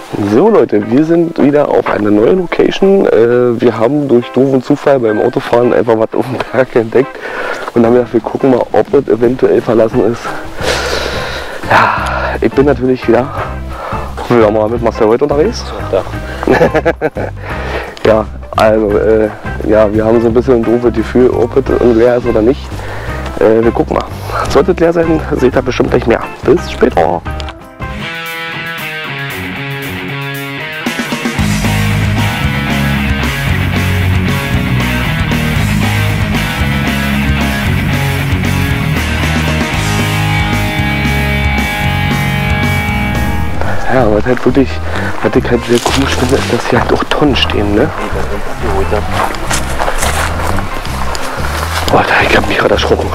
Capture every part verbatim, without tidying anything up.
So Leute, wir sind wieder auf einer neuen Location. Äh, wir haben durch doofen Zufall beim Autofahren einfach was auf dem Berg entdeckt und haben gedacht, wir gucken mal, ob es eventuell verlassen ist. Ja, ich bin natürlich wieder, wieder mal mit Marcel heute unterwegs. Ja, also äh, ja, wir haben so ein bisschen ein doofes Gefühl, ob es leer ist oder nicht. Äh, wir gucken mal. Sollte es leer sein, seht ihr bestimmt gleich mehr. Bis später. Ja, aber halt wirklich, was ich halt sehr komisch finde, ist, dass hier halt auch Tonnen stehen, ne? Boah, ich hab mich gerade erschrocken.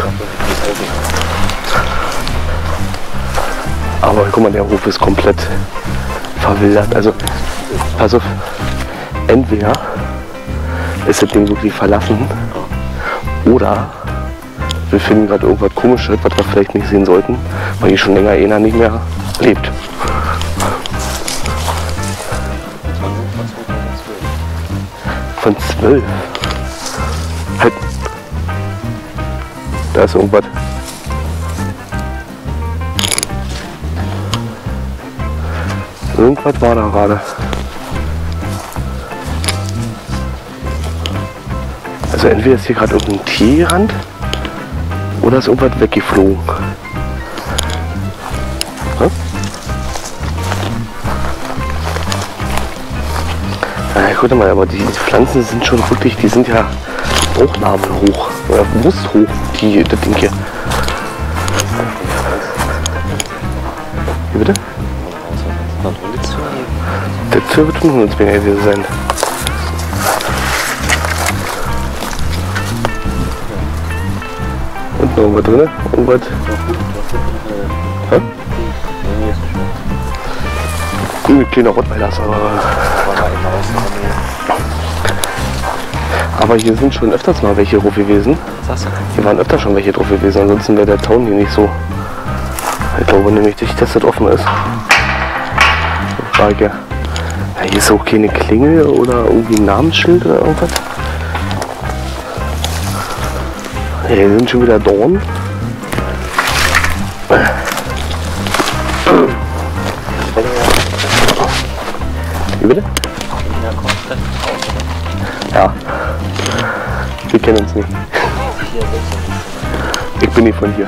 Aber guck mal, der Hof ist komplett verwildert. Also, pass auf, entweder ist das Ding wirklich verlassen oder wir finden gerade irgendwas Komisches, was wir vielleicht nicht sehen sollten, weil hier schon länger einer nicht mehr lebt. Von zwölf. Halt. Da ist irgendwas. Irgendwas war da gerade. Also entweder ist hier gerade irgendein Tier gerannt oder ist irgendwas weggeflogen. Hm? Ja, guck mal, aber die Pflanzen sind schon wirklich, die sind ja bauchnabelhoch oder brusthoch, die, das Ding hier. Wie bitte? Der Tür wird ein Hundsbinger gewesen sein. Und noch irgendwas drin? Irgendwas? Hä? Ein kleiner Rottweiler, aber... Aber hier sind schon öfters mal welche drauf gewesen. Hier waren öfter schon welche drauf gewesen, ansonsten wäre der Town hier nicht so. Ich glaube nämlich nicht, dass das offen ist. Frage. Ja, hier ist auch keine Klingel oder irgendwie ein Namensschild oder irgendwas. Ja, hier sind schon wieder Dornen. Wie bitte? Ja. Wir kennen uns nicht. Ich bin nicht von hier.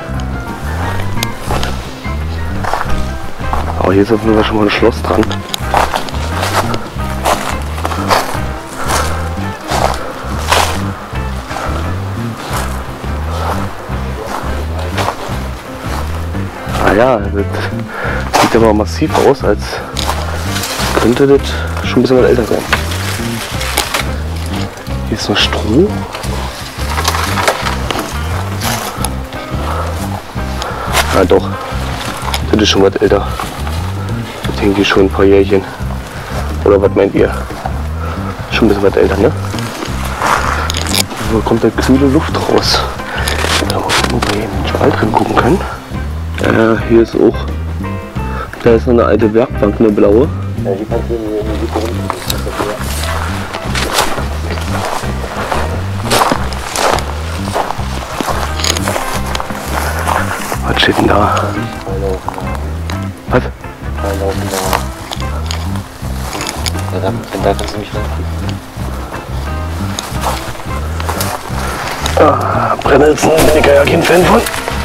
Aber hier ist auf jeden Fall schon mal ein Schloss dran. Ah ja, das sieht aber massiv aus, als könnte das schon ein bisschen was älter sein. Hier ist noch Stroh. Ah doch, das ist schon was älter. Ich denke schon ein paar Jährchen. Oder was meint ihr? Schon ein bisschen was älter, ne? Wo kommt da kühle Luft raus? Da wo wir in den Wald drin gucken können. Ja, hier ist auch. Da ist noch eine alte Werkbank, eine blaue. Ja, die kannst du in die Grund. Was steht denn da? Was? Ja, da, da kannst du mich rein. Ah, Brennnesseln bin ich ja kein Fan von.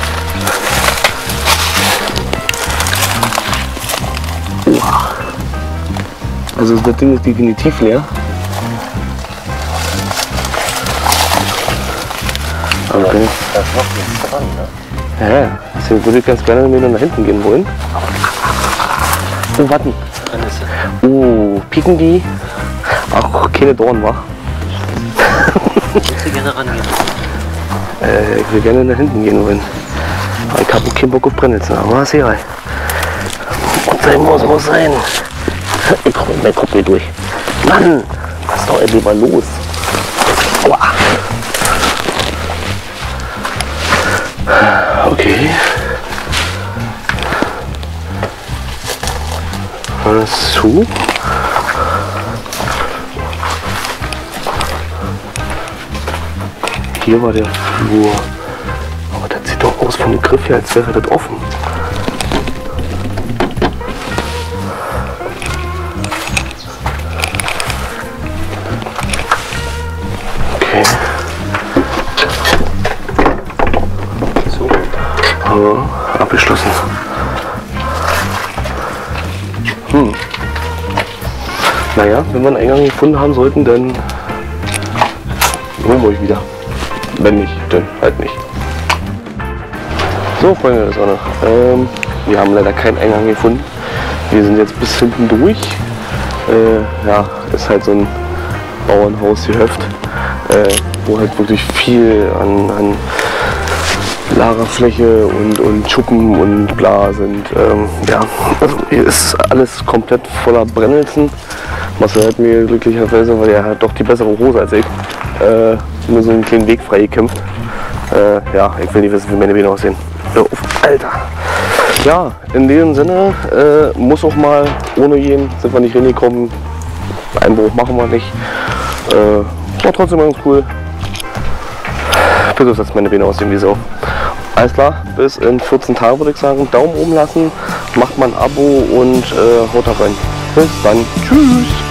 Uah. Also das Ding ist definitiv leer. Okay. Das ist noch nichts dran, ne? Ja, deswegen würde ich ganz gerne mit mir nach hinten gehen wollen. Oh, warten. Oh, pieken die? Ach, keine Dorn, wa? Ich würde gerne rangehen. Äh, ich will gerne nach hinten gehen wollen. Ich habe keinen Bock auf Brennnesseln, aber ist egal. Und sein muss, muss sein. Ich komme mit meinem Kopf hier durch. Mann, was ist doch endlich mal los? Aua. Okay. Alles zu. Hier war der Flur. Aber das sieht doch aus vom Griff her, als wäre das offen. Okay. So. Ja, abgeschlossen. Hm. Naja, wenn wir einen Eingang gefunden haben sollten, dann holen wir euch wieder. Wenn nicht, dann halt nicht. So, Freunde der Sonne. Ähm, wir haben leider keinen Eingang gefunden. Wir sind jetzt bis hinten durch. Äh, ja, ist halt so ein Bauernhaus gehöft, äh, wo halt wirklich viel an, an Lagerfläche und, und Schuppen und bla sind. Ähm, ja, also hier ist alles komplett voller Brennnesseln. Marcel hat mir glücklicherweise, weil er hat doch die bessere Hose als ich, äh, nur so einen kleinen Weg frei gekämpft. Äh, ja, ich will nicht wissen, wie meine Beine aussehen. Oh, Alter! Ja, in dem Sinne äh, muss auch mal ohne gehen, sind wir nicht hingekommen. Einbruch machen wir nicht. Äh, war trotzdem ganz cool. Bis jetzt meine Beine aussehen wie so. Alles klar, bis in vierzehn Tagen würde ich sagen. Daumen oben lassen, macht mal ein Abo und äh, haut da rein. Bis dann. Tschüss!